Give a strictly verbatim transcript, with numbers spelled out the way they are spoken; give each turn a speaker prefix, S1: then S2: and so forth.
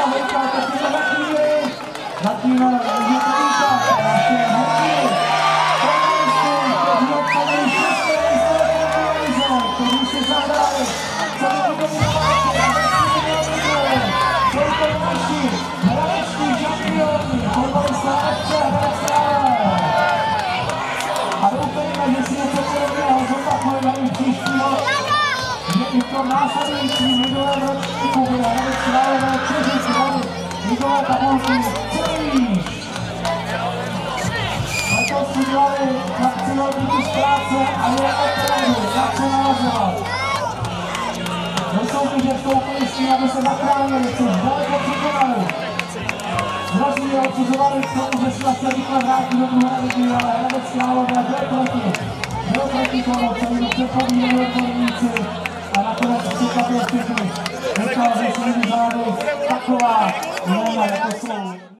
S1: Hejka, tak je to za chvíli. Zatím je to Víka, ještě Hejky. Kteří odpadli šesté místo televize, kteří si zahrali. Co by to bylo? Jsou to naši hradeční šampioni, fotbalista F C Hradec Králové. A doufejme, že si něco podobného zopakujeme i příštího, že i v tom následujícím lidovém ročníku bude Hradec Králové těžit hlavy lidové tabulky celý. Letos udělali chlapci velký kus práce a je opravdu, jak se navazovat. Do soutěže vstoupili s tím, aby se zachránili, což daleko překonali. Zrazí je odsuzovali k tomu, že si vlastně rychle vrátí do druhé ligy, ale Hradec Králové byl proti. Byl proti tomu, co jim předpovídali odborníci a nakonec překvapil všechny. Říkal, že svými zády taková jména jako jsou.